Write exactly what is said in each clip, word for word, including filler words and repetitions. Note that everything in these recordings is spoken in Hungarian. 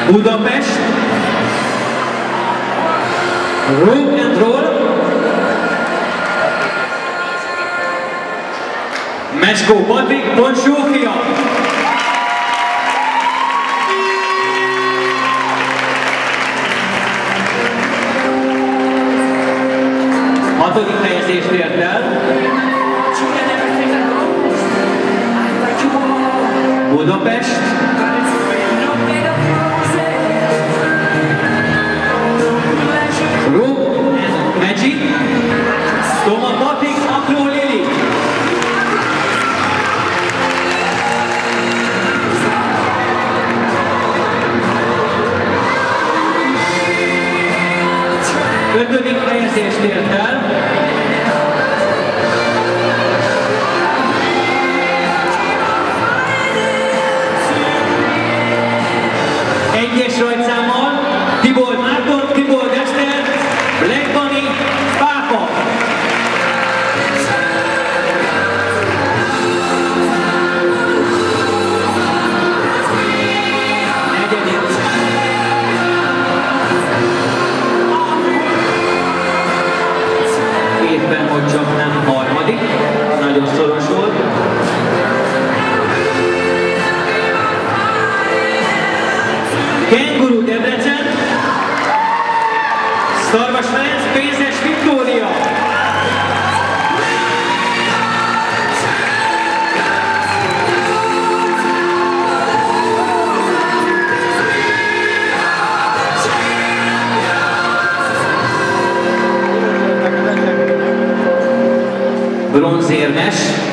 Budapest, Rock and Roll, Meskó Patrik, Pont Zsófia. Hatodik helyezést ért el. Budapest, Rock and Magic, Toma Patrik, Apró Lili. Ötödik helyezést ért el. Egyes rajtszámmal Tibold Márton, Tibold Eszter, Black Bunny, Pápa. Negyedik. Éppen, hogy csak nem harmadik, nagyon szoros volt. Kenguru Debrecen, Szarvas Ferenc, Pénzes Viktória. Bronzérmes,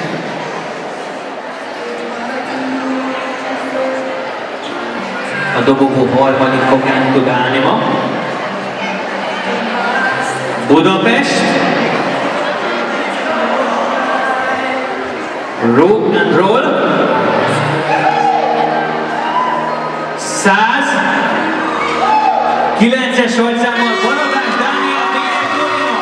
a dobogó harmadik fokán tud állni ma. Budapest, Rock and Roll, száz, kilences rajtszámmal Barabás Dániel, Pénzes Dorina.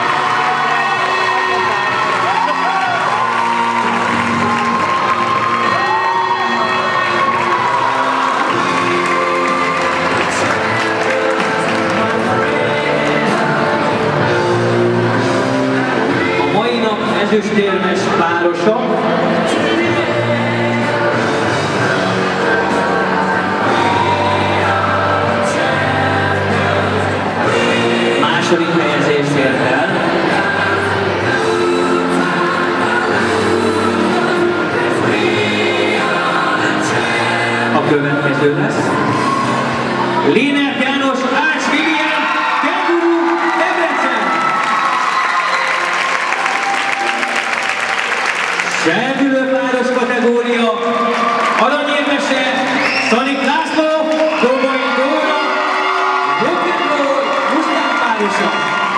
Ezüstérmes párosa. Második helyezést ért el. A következő lesz Léner János, Ács Vivien, Kenguru Debrecen. Serdülőpáros kategória, aranyérmese Szanik László, Dobai Dóra, Rock and Roll, Mustang párosa.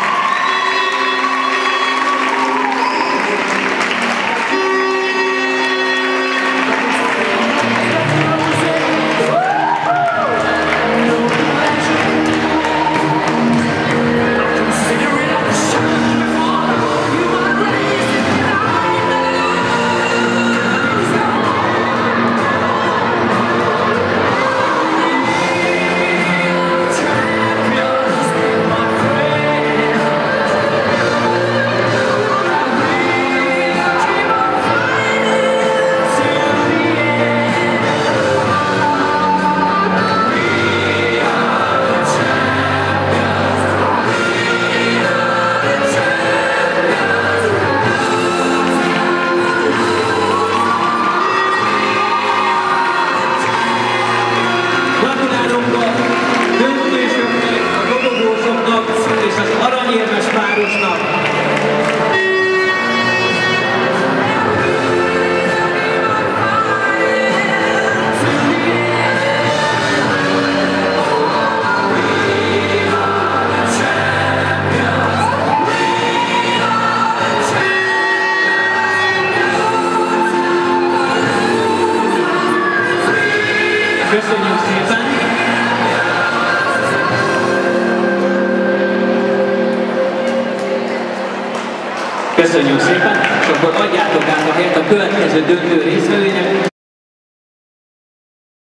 Köszönjük szépen! Köszönjük szépen, és akkor adjátok át a helyet a következő döntő részvevőnek.